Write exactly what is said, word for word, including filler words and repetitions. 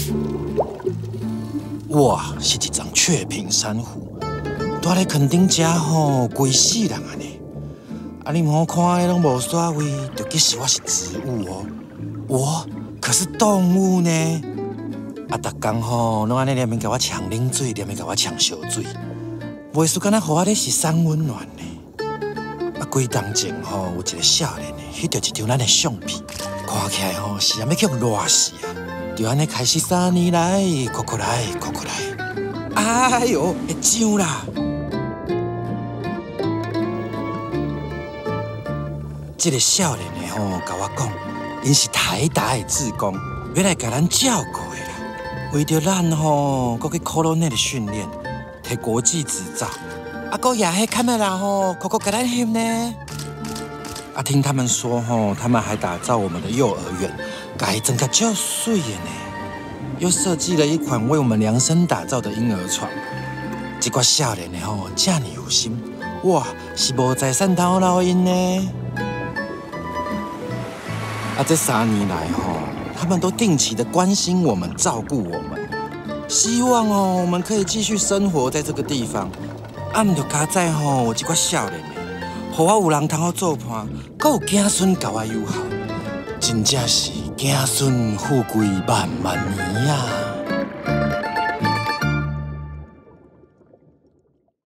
哇，是一丛雀屏珊瑚，住咧垦丁遮吼，规死人安尼。啊，你莫看的拢无煞位，就其实我是植物哦。我可是动物呢。啊，逐工吼，拢安尼连面甲我呛冷水，连面甲我呛烧水，袂输敢若互我咧是送温暖呢。啊，几当前吼，有一个少年呢，翕到一张咱的相片，看起来吼是安要叫热死啊！就安尼开始三年来，哭哭来，哭哭来，哎呦，会痒啦！这个少年的吼，甲我讲，因是台大的志工，要来甲咱照顾的啦。为着咱吼，搁去科罗内的训练，摕国际执照，啊，搁也迄看人吼，哭哭甲咱翕呢。啊，听他们说吼，他们还打造我们的幼儿园。改整个就水的呢，又设计了一款为我们量身打造的婴儿床。这个少年的吼，这么有心，哇，是无在汕头老因呢。啊，这三年来吼，他们都定期的关心我们、照顾我们，希望哦，我们可以继续生活在这个地方。啊，唔就加在吼，有这个少年的，互我有人通好做伴，搁有子孙甲我友好，真正是。子孙富贵万万年呀！